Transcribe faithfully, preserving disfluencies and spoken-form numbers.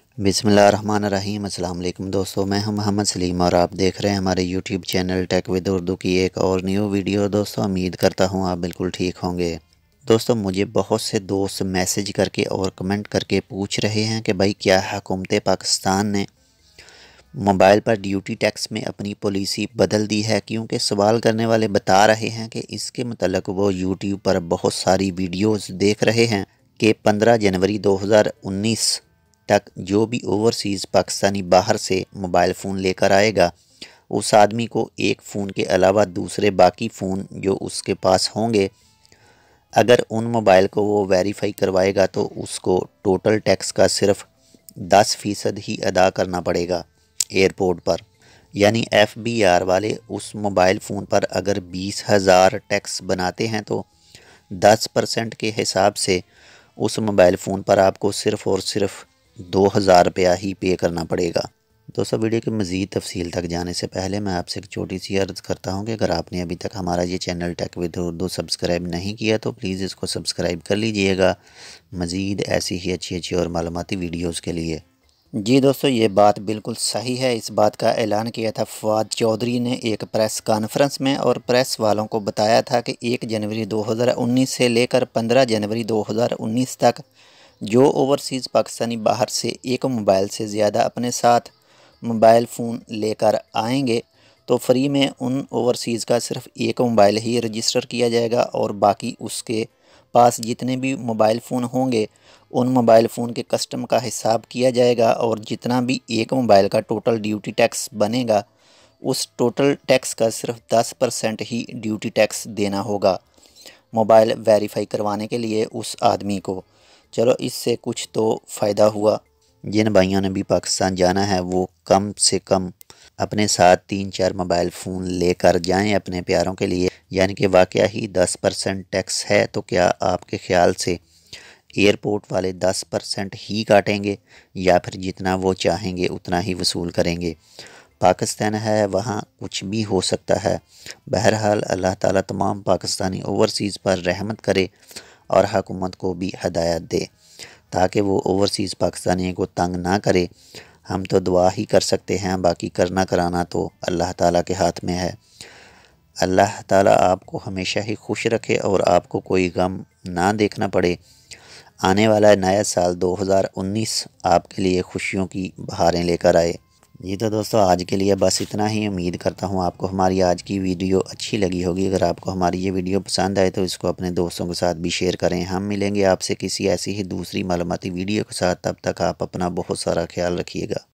बिस्मिल्लाहिर्रहमानिर्रहीम। अस्सलाम वालेकुम दोस्तों, मैं हूं मोहम्मद सलीम और आप देख रहे हैं हमारे YouTube channel Tech With Urdu की एक और न्यू वीडियो। दोस्तों उम्मीद करता हूं आप बिल्कुल ठीक होंगे। दोस्तों मुझे बहुत से दोस्त मैसेज करके और कमेंट करके पूछ रहे हैं कि भाई क्या हुकूमत पाकिस्तान ने मोबाइल पर ड्यूटी टैक्स में अपनी पॉलिसी बदल दी है, क्योंकि सवाल करने वाले बता रहे हैं कि इसके मतलब वो यूट्यूब पर बहुत सारी वीडियोज़ देख रहे हैं कि पंद्रह जनवरी दो हज़ार उन्नीस तक जो भी ओवरसीज़ पाकिस्तानी बाहर से मोबाइल फ़ोन लेकर आएगा उस आदमी को एक फ़ोन के अलावा दूसरे बाकी फ़ोन जो उसके पास होंगे, अगर उन मोबाइल को वो वेरीफाई करवाएगा तो उसको टोटल टैक्स का सिर्फ दस फ़ीसद ही अदा करना पड़ेगा एयरपोर्ट पर। यानी एफ बी आर वाले उस मोबाइल फ़ोन पर अगर बीस हज़ार टैक्स बनाते हैं तो दस परसेंट के हिसाब से उस मोबाइल फ़ोन पर आपको सिर्फ़ और सिर्फ दो हज़ार रुपया ही पे करना पड़ेगा। दोस्तों वीडियो की मज़ीद तफसील तक जाने से पहले मैं आपसे एक छोटी सी अर्ज़ करता हूं कि अगर आपने अभी तक हमारा ये channel Tech With Urdu subscribe नहीं किया तो प्लीज़ इसको सब्सक्राइब कर लीजिएगा, मज़ीद ऐसी ही अच्छी अच्छी और मालूमाती वीडियोज़ के लिए। जी दोस्तों, ये बात बिल्कुल सही है। इस बात का ऐलान किया था फवाद चौधरी ने एक प्रेस कॉन्फ्रेंस में, और प्रेस वालों को बताया था कि एक जनवरी दो हज़ार उन्नीस से लेकर पंद्रह जनवरी दो हज़ार उन्नीस तक जो ओवरसीज़ पाकिस्तानी बाहर से एक मोबाइल से ज़्यादा अपने साथ मोबाइल फ़ोन लेकर आएंगे तो फ्री में उन ओवरसीज़ का सिर्फ एक मोबाइल ही रजिस्टर किया जाएगा, और बाकी उसके पास जितने भी मोबाइल फ़ोन होंगे उन मोबाइल फ़ोन के कस्टम का हिसाब किया जाएगा, और जितना भी एक मोबाइल का टोटल ड्यूटी टैक्स बनेगा उस टोटल टैक्स का सिर्फ दस परसेंट ही ड्यूटी टैक्स देना होगा मोबाइल वेरीफाई करवाने के लिए उस आदमी को। चलो इससे कुछ तो फ़ायदा हुआ। जिन भाइयों ने भी पाकिस्तान जाना है वो कम से कम अपने साथ तीन चार मोबाइल फ़ोन लेकर जाएं अपने प्यारों के लिए, यानी कि वाकया ही दस परसेंट टैक्स है। तो क्या आपके ख़्याल से एयरपोर्ट वाले दस परसेंट ही काटेंगे या फिर जितना वो चाहेंगे उतना ही वसूल करेंगे? पाकिस्तान है, वहाँ कुछ भी हो सकता है। बहरहाल अल्लाह ताला तमाम पाकिस्तानी ओवरसीज़ पर रहमत करे और हुकूमत को भी हदायत दे ताकि वो ओवरसीज़ पाकिस्तानियों को तंग ना करे। हम तो दुआ ही कर सकते हैं, बाकी करना कराना तो अल्लाह ताला के हाथ में है। अल्लाह ताला आपको हमेशा ही खुश रखे और आपको कोई गम ना देखना पड़े। आने वाला नया साल दो हज़ार उन्नीस आपके लिए खुशियों की बहारें लेकर आए। जी तो दोस्तों आज के लिए बस इतना ही। उम्मीद करता हूँ आपको हमारी आज की वीडियो अच्छी लगी होगी। अगर आपको हमारी ये वीडियो पसंद आए तो इसको अपने दोस्तों के साथ भी शेयर करें। हम मिलेंगे आपसे किसी ऐसी ही दूसरी मालूमाती वीडियो के साथ। तब तक आप अपना बहुत सारा ख्याल रखिएगा।